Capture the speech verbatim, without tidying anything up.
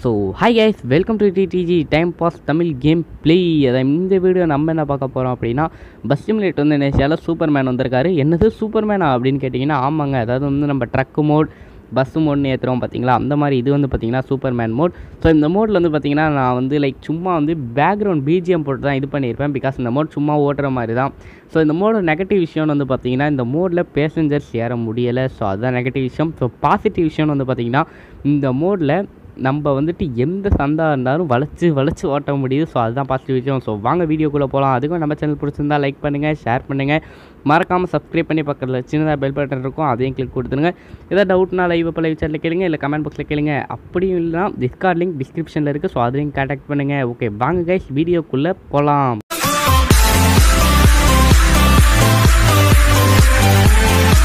So hi guys, welcome to TDG time pass Tamil game play. அதை இந்த video நம்ம என்ன பார்க்க போகிறோம் அப்படின்னா, பஸ் சிமுலேட்டர் வந்து இந்தோனேசியாவில் சூப்பர் மேன் வந்திருக்காரு. என்னது சூப்பர் மேனா அப்படின்னு கேட்டிங்கன்னா, ஆமாங்க, அதாவது வந்து நம்ம ட்ரக்கு மோட் பஸ்ஸு மோட்னு ஏற்றுறோம் பார்த்தீங்களா, அந்த மாதிரி இது வந்து பார்த்திங்கன்னா சூப்பர் மேன் மோட். ஸோ இந்த மோடில் வந்து பார்த்திங்கன்னா நான் வந்து லைக் சும்மா வந்து பேக்ரவுண்ட் பிஜிஎம் போட்டு தான் இது பண்ணியிருப்பேன், பிகாஸ் இந்த மோட் சும்மா ஓட்டுற மாதிரி தான். ஸோ இந்த மோட நெகட்டிவ் விஷயம்னு வந்து பார்த்திங்கன்னா, இந்த மோடில் பேசஞ்சர்ஸ் ஏற முடியலை. ஸோ அதுதான் நெகட்டிவ் விஷயம். ஸோ பாசிட்டிவ் விஷயம்னு வந்து பார்த்திங்கன்னா, இந்த மோடில் நம்ம வந்துட்டு எந்த சந்தா இருந்தாலும் வளைச்சி வளைச்சி ஓட்ட முடியுது. ஸோ அதுதான் பாசிட்டிவ் விஷயம். ஸோ வாங்க வீடியோக்குள்ளே போகலாம். அதுக்கும் நம்ம சேனல் பிடிச்சிருந்தா லைக் பண்ணுங்கள், ஷேர் பண்ணுங்கள், மறக்காமல் சப்ஸ்கிரைப் பண்ணி பக்கத்தில் சின்னதாக பெல் பட்டன் இருக்கும், அதையும் கிளிக் கொடுத்துருங்க. ஏதாவது டவுட்னா லைவ் இப்போ லைவ் சேட்டில் கேளுங்க, இல்லை கமெண்ட் பாக்ஸில் கேளுங்க. அப்படியும் இல்லைனா டிஸ்கார்ட் லிங்க் டிஸ்கிரிப்ஷனில் இருக்குது. ஸோ அதையும் கான்டாக்ட் பண்ணுங்கள். ஓகே வாங்க கைஸ், வீடியோக்குள்ளே போகலாம்.